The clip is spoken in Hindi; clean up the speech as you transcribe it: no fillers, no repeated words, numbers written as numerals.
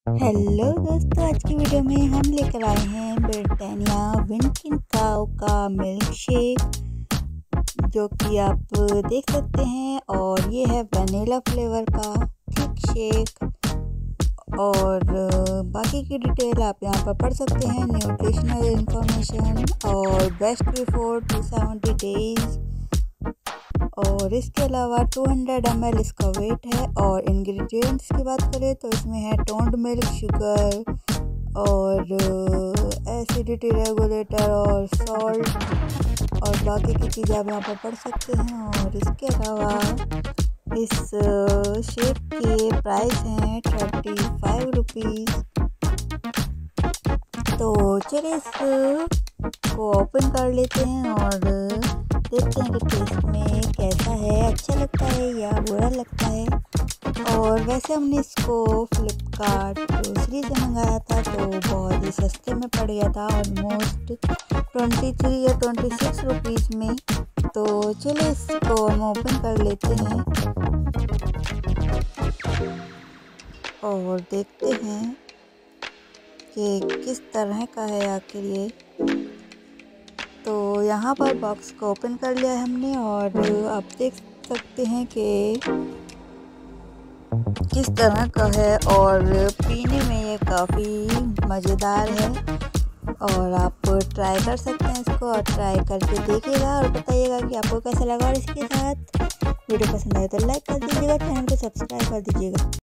हेलो दोस्तों, आज की वीडियो में हम लेकर आए हैं ब्रिटानिया विंकिन काउ का मिल्क शेक, जो कि आप देख सकते हैं। और ये है वनीला फ्लेवर का थिक शेक। और बाकी की डिटेल आप यहाँ पर पढ़ सकते हैं, न्यूट्रिशनल इंफॉर्मेशन और बेस्ट बिफोर 270 डेज। और इसके अलावा 200 ml इसका वेट है। और इंग्रेडिएंट्स की बात करें तो इसमें है टोन्ड मिल्क, शुगर और एसिडिटी रेगुलेटर और सॉल्ट और बाकी की चीज़ें आप यहाँ पर पढ़ सकते हैं। और इसके अलावा इस शेक के प्राइस हैं 35 रुपीज़। तो चलिए इसको ओपन कर लेते हैं और देखते हैं कि टेस्ट में कैसा है, अच्छा लगता है या बुरा लगता है। और वैसे हमने इसको फ्लिपकार्ट ग्रोसरी से मंगाया था, तो बहुत ही सस्ते में पड़ गया था, ऑलमोस्ट 23 या 26 रुपीज़ में। तो चलिए इसको हम ओपन कर लेते हैं और देखते हैं कि किस तरह का है आखिर ये। तो यहाँ पर बॉक्स को ओपन कर लिया है हमने और आप देख सकते हैं कि किस तरह का है। और पीने में ये काफ़ी मज़ेदार है और आप ट्राई कर सकते हैं इसको। और ट्राई करके देखिएगा और बताइएगा कि आपको कैसा लगा। और इसके साथ वीडियो पसंद आए तो लाइक कर दीजिएगा, चैनल को सब्सक्राइब कर दीजिएगा।